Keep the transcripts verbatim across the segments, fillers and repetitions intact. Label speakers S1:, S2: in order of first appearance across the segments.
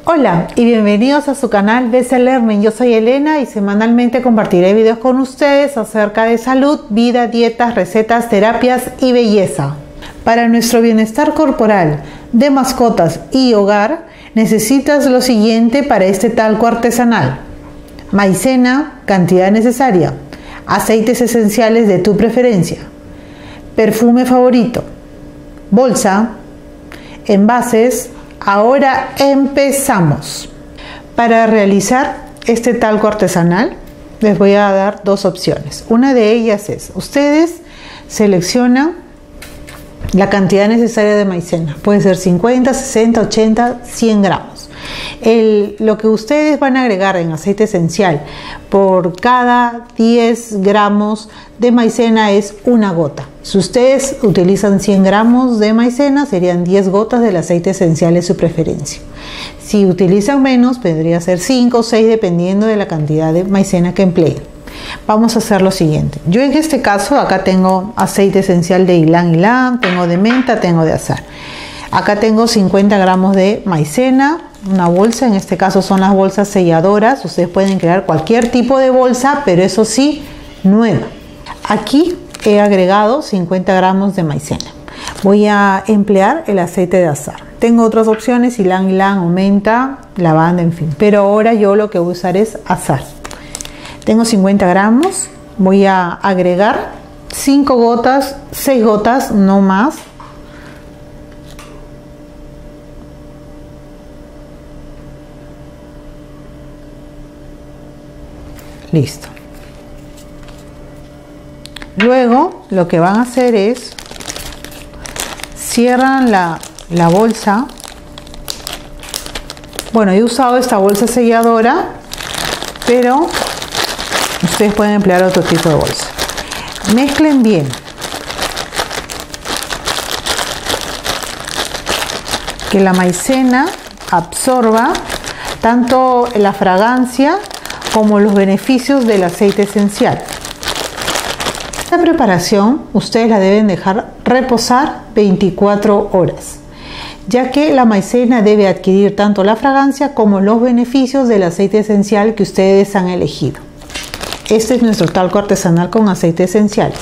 S1: Hola y bienvenidos a su canal B C Learning. Yo soy Elena y semanalmente compartiré videos con ustedes acerca de salud, vida, dietas, recetas, terapias y belleza. Para nuestro bienestar corporal, de mascotas y hogar, necesitas lo siguiente para este talco artesanal: maicena, cantidad necesaria, aceites esenciales de tu preferencia, perfume favorito, bolsa, envases. Ahora empezamos. Para realizar este talco artesanal les voy a dar dos opciones. Una de ellas es, ustedes seleccionan la cantidad necesaria de maicena. Puede ser cincuenta, sesenta, ochenta, cien gramos. El, lo que ustedes van a agregar en aceite esencial por cada diez gramos de maicena es una gota. Si ustedes utilizan cien gramos de maicena, serían diez gotas del aceite esencial de su preferencia. Si utilizan menos, podría ser cinco o seis dependiendo de la cantidad de maicena que empleen. Vamos a hacer lo siguiente. Yo en este caso acá tengo aceite esencial de ylang ylang, tengo de menta, tengo de azahar. Acá tengo cincuenta gramos de maicena, una bolsa, en este caso son las bolsas selladoras. Ustedes pueden crear cualquier tipo de bolsa, pero eso sí, nueva. Aquí he agregado cincuenta gramos de maicena. Voy a emplear el aceite de azahar. Tengo otras opciones, ylang ylang o menta, lavanda, en fin. Pero ahora yo lo que voy a usar es azahar. Tengo cincuenta gramos. Voy a agregar cinco gotas, seis gotas, no más. Listo. Luego lo que van a hacer es cierran la, la bolsa. Bueno, he usado esta bolsa selladora, pero ustedes pueden emplear otro tipo de bolsa. Mezclen bien. Que la maicena absorba tanto la fragancia como los beneficios del aceite esencial. Esta preparación ustedes la deben dejar reposar veinticuatro horas, ya que la maicena debe adquirir tanto la fragancia como los beneficios del aceite esencial que ustedes han elegido. Este es nuestro talco artesanal con aceites esenciales.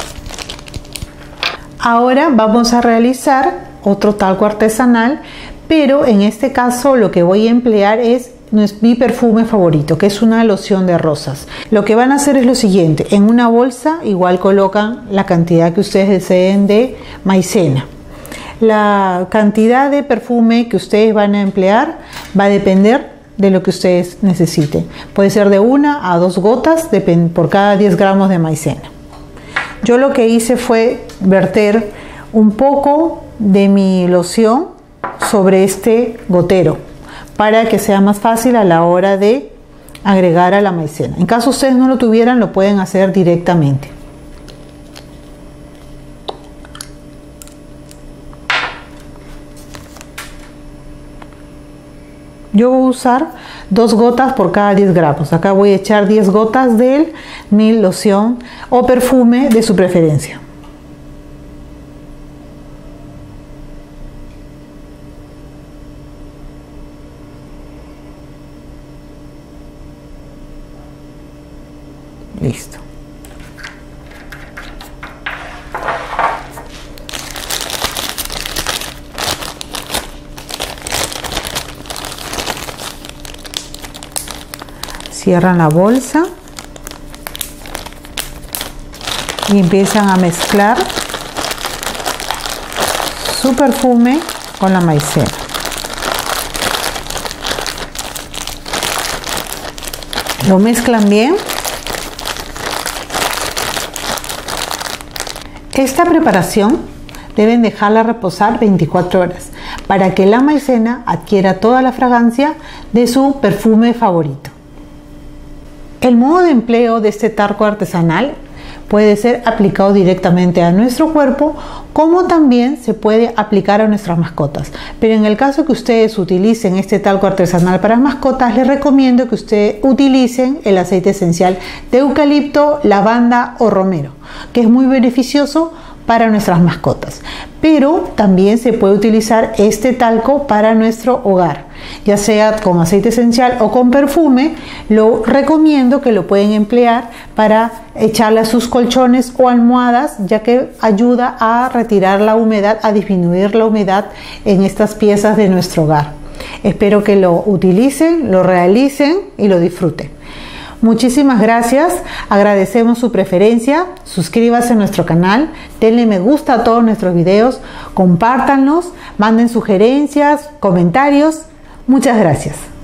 S1: Ahora vamos a realizar otro talco artesanal, pero en este caso lo que voy a emplear es mi perfume favorito, que es una loción de rosas. Lo que van a hacer es lo siguiente: en una bolsa igual colocan la cantidad que ustedes deseen de maicena. La cantidad de perfume que ustedes van a emplear va a depender de lo que ustedes necesiten. Puede ser de una a dos gotas por cada diez gramos de maicena. Yo lo que hice fue verter un poco de mi loción sobre este gotero, para que sea más fácil a la hora de agregar a la maicena. En caso ustedes no lo tuvieran, lo pueden hacer directamente. Yo voy a usar dos gotas por cada diez gramos. Acá voy a echar diez gotas de mi loción o perfume de su preferencia. Listo. Cierran la bolsa y empiezan a mezclar su perfume con la maicena. Lo mezclan bien. Esta preparación deben dejarla reposar veinticuatro horas para que la maicena adquiera toda la fragancia de su perfume favorito. El modo de empleo de este talco artesanal puede ser aplicado directamente a nuestro cuerpo, como también se puede aplicar a nuestras mascotas. Pero en el caso que ustedes utilicen este talco artesanal para mascotas, les recomiendo que ustedes utilicen el aceite esencial de eucalipto, lavanda o romero, que es muy beneficioso para nuestras mascotas. Pero también se puede utilizar este talco para nuestro hogar, ya sea con aceite esencial o con perfume, lo recomiendo que lo pueden emplear para echarle a sus colchones o almohadas, ya que ayuda a retirar la humedad, a disminuir la humedad en estas piezas de nuestro hogar. Espero que lo utilicen, lo realicen y lo disfruten. Muchísimas gracias, agradecemos su preferencia, suscríbase a nuestro canal, denle me gusta a todos nuestros videos, compártanlos, manden sugerencias, comentarios. Muchas gracias.